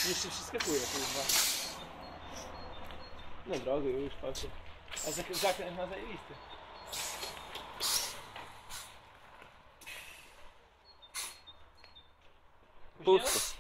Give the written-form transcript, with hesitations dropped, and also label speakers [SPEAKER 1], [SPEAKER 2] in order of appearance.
[SPEAKER 1] Jeszcze przeskakuje, kurwa. No drogi już patrzę. A zakręt ma zajebisty.
[SPEAKER 2] Pusto.